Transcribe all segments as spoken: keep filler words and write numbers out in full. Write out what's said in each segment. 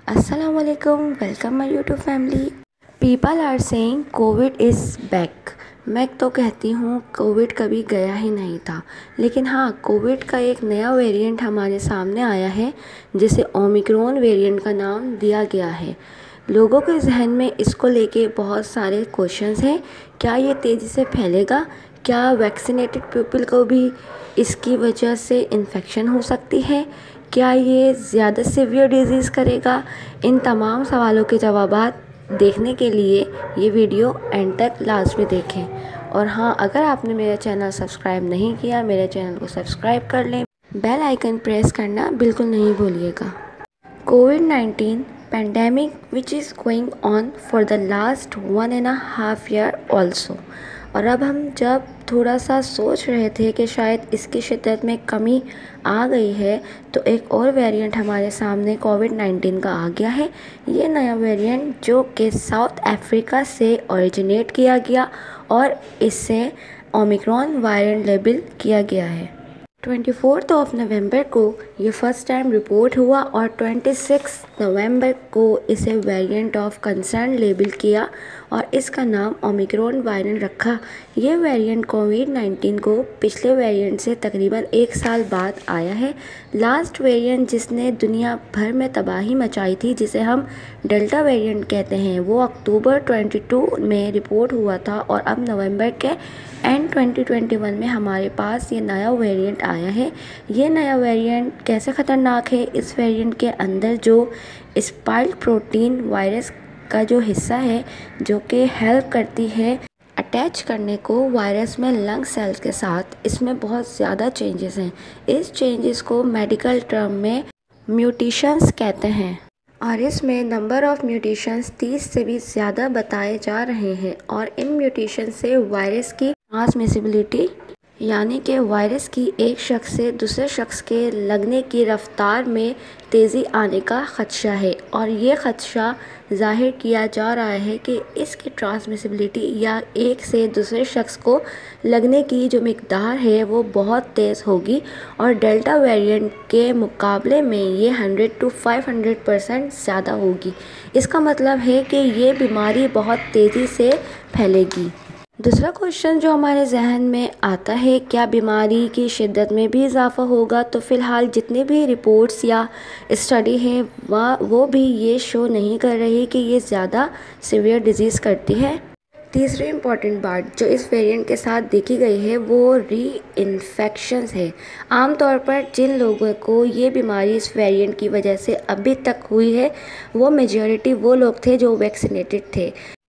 Assalamualaikum, welcome my YouTube family. People are saying COVID is back. मैं तो कहती हूँ कोविड कभी गया ही नहीं था, लेकिन हाँ, कोविड का एक नया वेरिएंट हमारे सामने आया है जिसे ओमिक्रॉन वेरिएंट का नाम दिया गया है। लोगों के जहन में इसको लेके बहुत सारे क्वेश्चंस हैं। क्या ये तेज़ी से फैलेगा? क्या वैक्सीनेटेड पीपल को भी इसकी वजह से इन्फेक्शन हो सकती है? क्या ये ज़्यादा सीवियर डिजीज़ करेगा? इन तमाम सवालों के जवाबात देखने के लिए ये वीडियो एंड तक लास्ट में देखें। और हाँ, अगर आपने मेरा चैनल सब्सक्राइब नहीं किया, मेरे चैनल को सब्सक्राइब कर लें, बेल आइकन प्रेस करना बिल्कुल नहीं भूलिएगा। COVID nineteen pandemic which is going on for the last one and half year also. और अब हम जब थोड़ा सा सोच रहे थे कि शायद इसकी शिद्दत में कमी आ गई है, तो एक और वेरिएंट हमारे सामने कोविड नाइन्टीन का आ गया है। ये नया वेरिएंट जो कि साउथ अफ्रीका से ओरिजिनेट किया गया और इससे ओमिक्रॉन वेरिएंट लेबल किया गया है। चौबीस ऑफ नवंबर को ये फर्स्ट टाइम रिपोर्ट हुआ और छब्बीस नवंबर को इसे वेरिएंट ऑफ कंसर्न लेबल किया और इसका नाम ओमिक्रॉन वेरिएंट रखा। ये वेरिएंट कोविड नाइन्टीन को पिछले वेरिएंट से तकरीबन एक साल बाद आया है। लास्ट वेरिएंट जिसने दुनिया भर में तबाही मचाई थी, जिसे हम डेल्टा वेरिएंट कहते हैं, वो अक्टूबर बाईस में रिपोर्ट हुआ था और अब नवंबर के एंड ट्वेंटी ट्वेंटी वन में हमारे पास ये नया वेरिएंट आया है। ये नया वेरिएंट कैसे ख़तरनाक है? इस वेरिएंट के अंदर जो स्पाइक प्रोटीन वायरस का जो हिस्सा है, जो कि हेल्प करती है अटैच करने को वायरस में लंग सेल्स के साथ, इसमें बहुत ज़्यादा चेंजेस हैं। इस चेंजेस को मेडिकल टर्म में म्यूटेशंस कहते हैं और इसमें नंबर ऑफ़ म्यूटेशंस तीस से भी ज़्यादा बताए जा रहे हैं। और इन म्यूटेशन से वायरस की ट्रांसमिसिबिलिटी यानी कि वायरस की एक शख्स से दूसरे शख्स के लगने की रफ्तार में तेज़ी आने का ख़दशा है। और ये ख़दशा ज़ाहिर किया जा रहा है कि इसकी ट्रांसमिसिबिलिटी या एक से दूसरे शख्स को लगने की जो मिक़दार है वो बहुत तेज़ होगी और डेल्टा वेरिएंट के मुकाबले में ये hundred to five hundred percent ज़्यादा होगी। इसका मतलब है कि ये बीमारी बहुत तेज़ी से फैलेगी। दूसरा क्वेश्चन जो हमारे जहन में आता है, क्या बीमारी की शिद्दत में भी इजाफ़ा होगा? तो फ़िलहाल जितनी भी रिपोर्ट्स या स्टडी है वह वो भी ये शो नहीं कर रही कि ये ज़्यादा सीवियर डिजीज़ करती है। तीसरी इम्पॉर्टेंट बात जो इस वेरिएंट के साथ देखी गई है वो री इन्फेक्शंस है। आमतौर पर जिन लोगों को ये बीमारी इस वेरिएंट की वजह से अभी तक हुई है, वो मेजॉरिटी वो लोग थे जो वैक्सीनेटेड थे।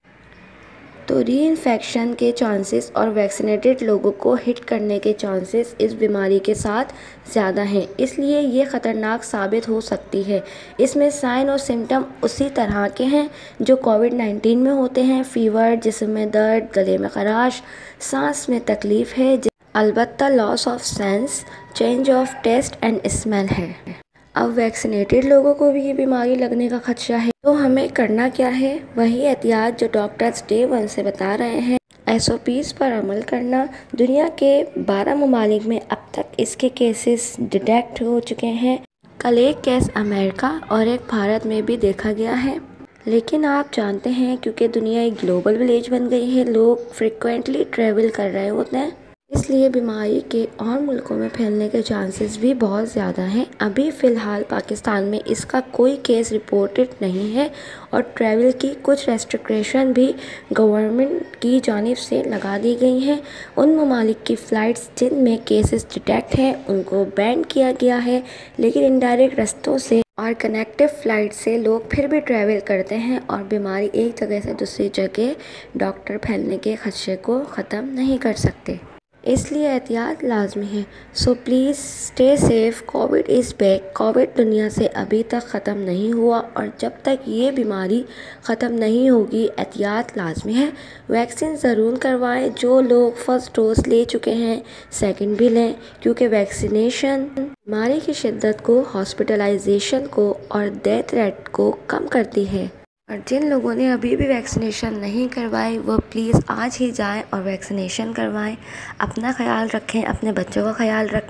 तो री इन्फेक्शन के चांसेस और वैक्सीनेटेड लोगों को हिट करने के चांसेस इस बीमारी के साथ ज़्यादा हैं, इसलिए ये ख़तरनाक साबित हो सकती है। इसमें साइन और सिम्टम उसी तरह के हैं जो कोविड नाइन्टीन में होते हैं। फ़ीवर, जिस्म में दर्द, गले में खराश, सांस में तकलीफ़ है, अलबत्ता loss of sense, change of taste and smell है। अब वैक्सीनेटेड लोगों को भी ये बीमारी लगने का खदशा है, तो हमें करना क्या है? वही एहतियात जो डॉक्टर्स डे वन से बता रहे हैं। एस ओ पीज़ पर अमल करना। दुनिया के बारह ममालिक में अब तक इसके केसेस डिटेक्ट हो चुके हैं। कल एक केस अमेरिका और एक भारत में भी देखा गया है। लेकिन आप जानते हैं, क्योंकि दुनिया एक ग्लोबल विलेज बन गई है, लोग फ्रिक्वेंटली ट्रैवल कर रहे होते हैं, इसलिए बीमारी के और मुल्कों में फैलने के चांसेस भी बहुत ज़्यादा हैं। अभी फ़िलहाल पाकिस्तान में इसका कोई केस रिपोर्टेड नहीं है और ट्रैवल की कुछ रेस्ट्रिक्शन भी गवर्नमेंट की जानिब से लगा दी गई हैं। उन ममालिक की फ़्लाइट्स जिनमें केसेस डिटेक्ट हैं उनको बैन किया गया है, लेकिन इनडायरेक्ट रस्तों से और कनेक्टिव फ़्लाइट से लोग फिर भी ट्रैवल करते हैं और बीमारी एक जगह से दूसरी जगह डॉक्टर फैलने के खदशे को ख़त्म नहीं कर सकते, इसलिए एहतियात लाजमी है। So please stay safe. COVID is back. COVID दुनिया से अभी तक ख़त्म नहीं हुआ और जब तक ये बीमारी ख़त्म नहीं होगी एहतियात लाजमी है। वैक्सीन ज़रूर करवाएं। जो लोग फ़र्स्ट डोज ले चुके हैं सेकंड भी लें, क्योंकि वैक्सीनेशन बीमारी की शिद्दत को, हॉस्पिटलाइजेशन को और डेथ रेट को कम करती है। और जिन लोगों ने अभी भी वैक्सीनेशन नहीं करवाई वो प्लीज़ आज ही जाएं और वैक्सीनेशन करवाएं। अपना ख्याल रखें, अपने बच्चों का ख्याल रखें।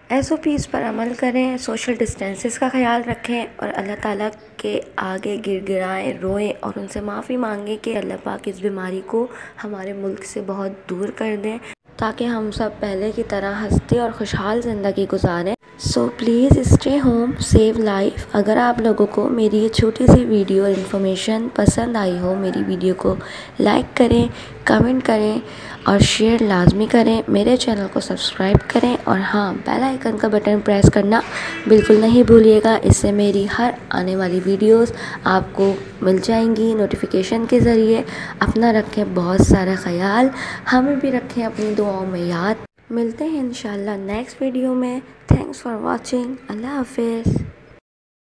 एस ओ पीज़ पर अमल करें, सोशल डिस्टेंसेस का ख्याल रखें और अल्लाह ताला के आगे गिड़गिड़ाएं, रोएं और उनसे माफ़ी मांगें कि अल्लाह पाक इस बीमारी को हमारे मुल्क से बहुत दूर कर दें, ताकि हम सब पहले की तरह हंसते और खुशहाल ज़िंदगी गुजारें। So please stay home, save life. अगर आप लोगों को मेरी ये छोटी सी वीडियो और इन्फॉर्मेशन पसंद आई हो, मेरी वीडियो को लाइक करें, कमेंट करें और शेयर लाजमी करें। मेरे चैनल को सब्सक्राइब करें और हाँ, बेल आइकन का बटन प्रेस करना बिल्कुल नहीं भूलिएगा। इससे मेरी हर आने वाली वीडियोस आपको मिल जाएंगी नोटिफिकेशन के ज़रिए। अपना रखें बहुत सारा ख्याल, हमें भी रखें अपनी दुआओं में याद। मिलते हैं इंशाल्लाह नेक्स्ट वीडियो में। Thanks for watching. अल्लाह हाफिज़।